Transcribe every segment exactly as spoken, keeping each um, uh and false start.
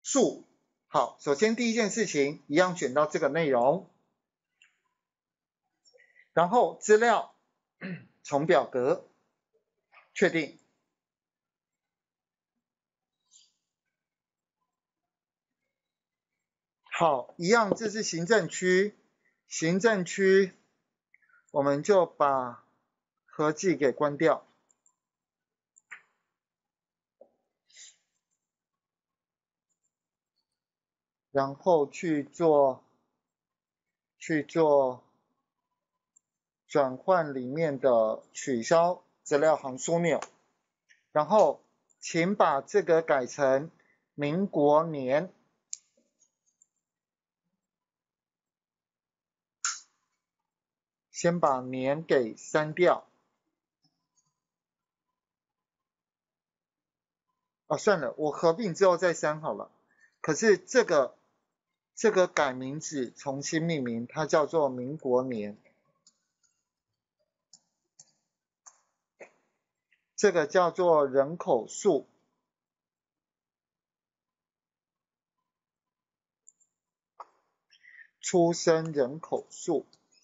数。好，首先第一件事情，一样选到这个内容，然后资料从表格确定。好，一样，这是行政区，行政区我们就把合计给关掉。然后去做去做转换里面的取消资料行枢纽，然后请把这个改成民国年，先把年给删掉。哦，算了，我合并之后再删好了。可是这个这个改名字重新命名，它叫做民国年。这个叫做人口数，出生人口数。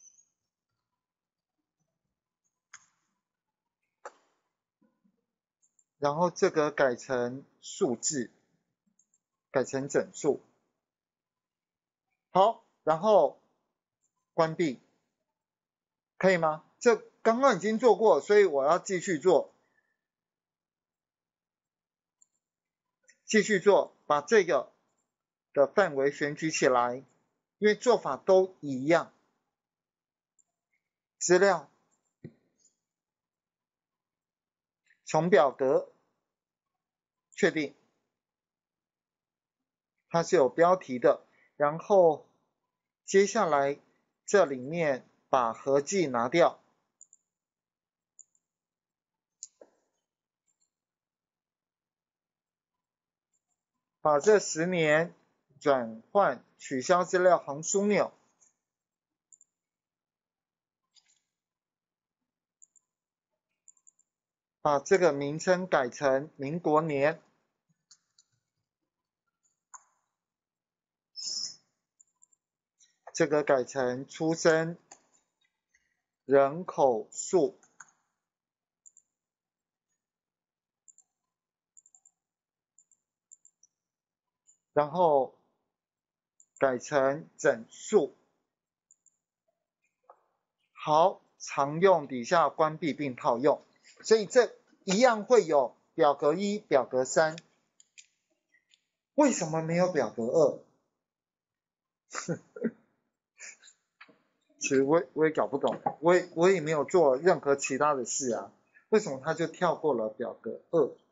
然后这个改成数字，改成整数。好，然后关闭，可以吗？这刚刚已经做过，所以我要继续做。继续做，把这个的范围选举起来，因为做法都一样。资料从表格确定，它是有标题的，然后接下来这里面把合计拿掉，把这十年转换取消资料行枢纽，把这个名称改成民国年，这个改成出生人口数，然后改成整数。好，常用底下关闭并套用，所以这一样会有表格一、表格三。为什么没有表格二？其实我我也搞不懂，我也我也没有做任何其他的事啊，为什么他就跳过了表格二？